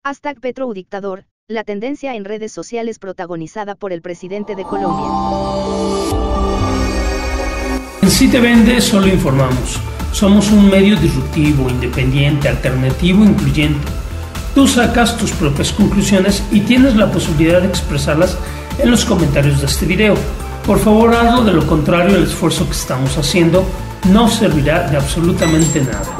#PetroDictador, la tendencia en redes sociales protagonizada por el presidente de Colombia. En Si Te Vende solo informamos. Somos un medio disruptivo, independiente, alternativo, incluyente. Tú sacas tus propias conclusiones y tienes la posibilidad de expresarlas en los comentarios de este video. Por favor, hazlo, de lo contrario el esfuerzo que estamos haciendo no servirá de absolutamente nada.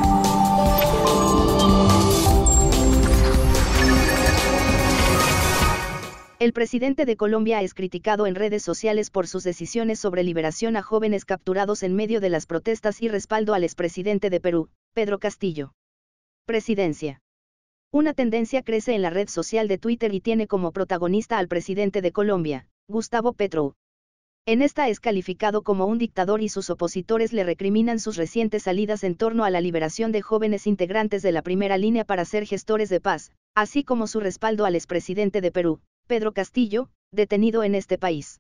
El presidente de Colombia es criticado en redes sociales por sus decisiones sobre liberación a jóvenes capturados en medio de las protestas y respaldo al expresidente de Perú, Pedro Castillo. Presidencia. Una tendencia crece en la red social de Twitter y tiene como protagonista al presidente de Colombia, Gustavo Petro. En esta es calificado como un dictador y sus opositores le recriminan sus recientes salidas en torno a la liberación de jóvenes integrantes de la primera línea para ser gestores de paz, así como su respaldo al expresidente de Perú, Pedro Castillo, detenido en este país.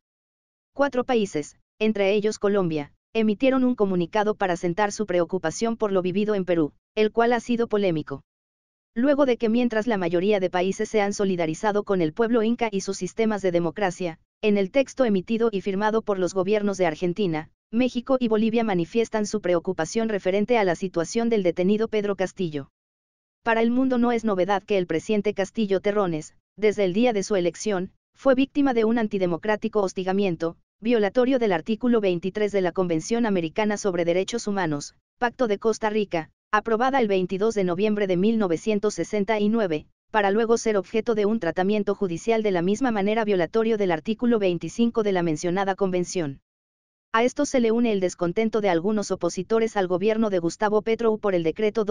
4 países, entre ellos Colombia, emitieron un comunicado para sentar su preocupación por lo vivido en Perú, el cual ha sido polémico. Luego de que mientras la mayoría de países se han solidarizado con el pueblo inca y sus sistemas de democracia, en el texto emitido y firmado por los gobiernos de Argentina, México y Bolivia manifiestan su preocupación referente a la situación del detenido Pedro Castillo. Para el mundo no es novedad que el presidente Castillo Terrones, desde el día de su elección, fue víctima de un antidemocrático hostigamiento, violatorio del artículo 23 de la Convención Americana sobre Derechos Humanos, Pacto de Costa Rica, aprobada el 22 de noviembre de 1969, para luego ser objeto de un tratamiento judicial de la misma manera violatorio del artículo 25 de la mencionada convención. A esto se le une el descontento de algunos opositores al gobierno de Gustavo Petro por el decreto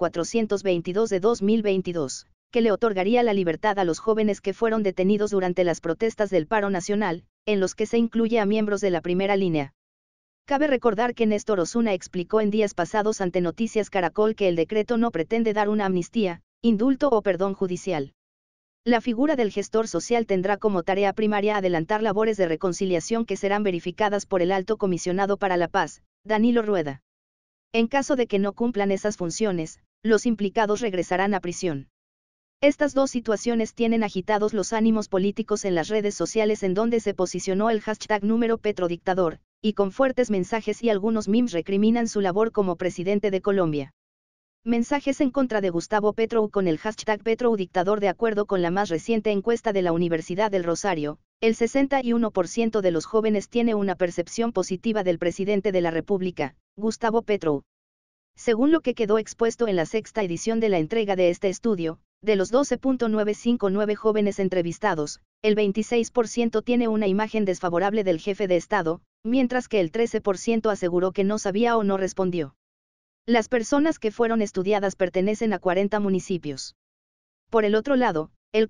2422 de 2022, que le otorgaría la libertad a los jóvenes que fueron detenidos durante las protestas del paro nacional, en los que se incluye a miembros de la primera línea. Cabe recordar que Néstor Osuna explicó en días pasados ante Noticias Caracol que el decreto no pretende dar una amnistía, indulto o perdón judicial. La figura del gestor social tendrá como tarea primaria adelantar labores de reconciliación que serán verificadas por el Alto Comisionado para la Paz, Danilo Rueda. En caso de que no cumplan esas funciones, los implicados regresarán a prisión. Estas dos situaciones tienen agitados los ánimos políticos en las redes sociales, en donde se posicionó el hashtag #PetroDictador, y con fuertes mensajes y algunos memes recriminan su labor como presidente de Colombia. Mensajes en contra de Gustavo Petro con el hashtag #PetroDictador. De acuerdo con la más reciente encuesta de la Universidad del Rosario, el 61% de los jóvenes tiene una percepción positiva del presidente de la República, Gustavo Petro. Según lo que quedó expuesto en la 6ª edición de la entrega de este estudio, de los 12.959 jóvenes entrevistados, el 26% tiene una imagen desfavorable del jefe de Estado, mientras que el 13% aseguró que no sabía o no respondió. Las personas que fueron estudiadas pertenecen a 40 municipios. Por el otro lado, el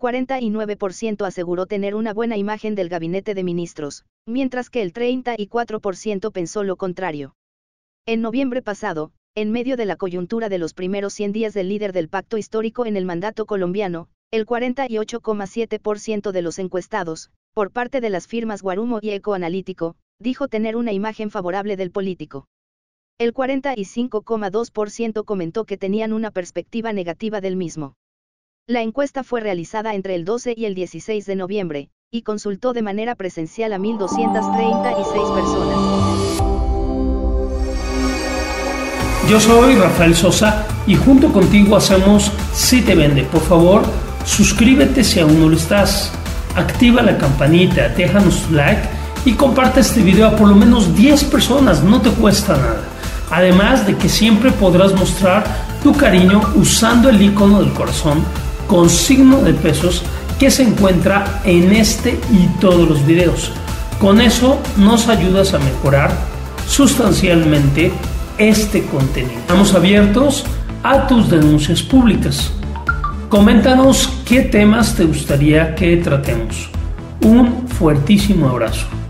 49% aseguró tener una buena imagen del gabinete de ministros, mientras que el 34% pensó lo contrario. En noviembre pasado, en medio de la coyuntura de los primeros 100 días del líder del pacto histórico en el mandato colombiano, el 48,7% de los encuestados, por parte de las firmas Guarumo y Ecoanalítico, dijo tener una imagen favorable del político. El 45,2% comentó que tenían una perspectiva negativa del mismo. La encuesta fue realizada entre el 12 y el 16 de noviembre, y consultó de manera presencial a 1.236 personas. Yo soy Rafael Sosa y junto contigo hacemos Si Te Vende. Por favor, suscríbete si aún no lo estás. Activa la campanita, déjanos tu like y comparte este video a por lo menos 10 personas, no te cuesta nada. Además de que siempre podrás mostrar tu cariño usando el icono del corazón con signo de pesos que se encuentra en este y todos los videos. Con eso nos ayudas a mejorar sustancialmente este contenido. Estamos abiertos a tus denuncias públicas. Coméntanos qué temas te gustaría que tratemos. Un fuertísimo abrazo.